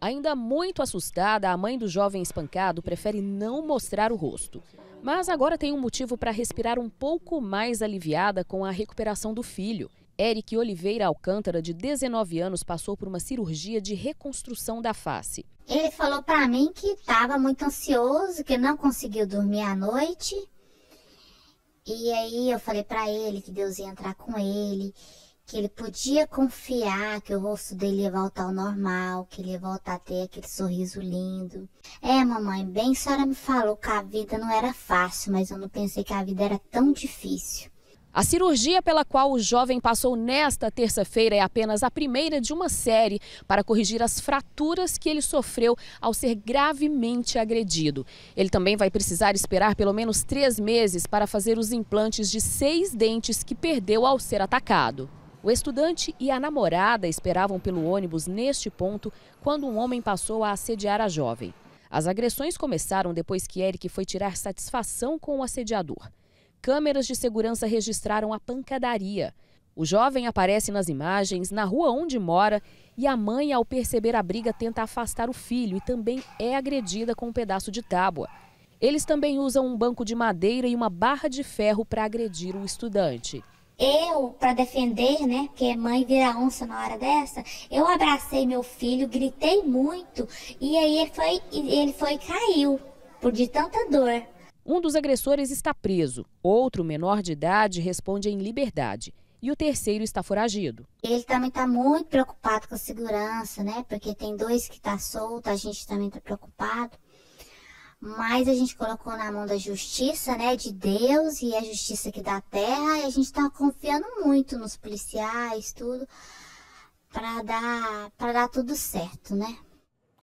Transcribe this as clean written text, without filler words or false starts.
Ainda muito assustada, a mãe do jovem espancado prefere não mostrar o rosto. Mas agora tem um motivo para respirar um pouco mais aliviada com a recuperação do filho. Eric Oliveira Alcântara, de 19 anos, passou por uma cirurgia de reconstrução da face. Ele falou para mim que estava muito ansioso, que não conseguiu dormir à noite. E aí eu falei para ele que Deus ia entrar com ele, que ele podia confiar que o rosto dele ia voltar ao normal, que ele ia voltar a ter aquele sorriso lindo. Mamãe, bem a senhora me falou que a vida não era fácil, mas eu não pensei que a vida era tão difícil. A cirurgia pela qual o jovem passou nesta terça-feira é apenas a primeira de uma série para corrigir as fraturas que ele sofreu ao ser gravemente agredido. Ele também vai precisar esperar pelo menos 3 meses para fazer os implantes de 6 dentes que perdeu ao ser atacado. O estudante e a namorada esperavam pelo ônibus neste ponto quando um homem passou a assediar a jovem. As agressões começaram depois que Eric foi tirar satisfação com o assediador. Câmeras de segurança registraram a pancadaria. O jovem aparece nas imagens, na rua onde mora, e a mãe, ao perceber a briga, tenta afastar o filho e também é agredida com um pedaço de tábua. Eles também usam um banco de madeira e uma barra de ferro para agredir o estudante. Eu, para defender, né, porque mãe vira onça na hora dessa, eu abracei meu filho, gritei muito e aí ele foi e caiu por de tanta dor. Um dos agressores está preso, outro, menor de idade, responde em liberdade e o terceiro está foragido. Ele também está muito preocupado com a segurança, né, porque tem 2 que estão soltos, a gente também está preocupado. Mas a gente colocou na mão da justiça, né, de Deus e a justiça aqui da terra. E a gente tá confiando muito nos policiais, tudo, para dar tudo certo, né?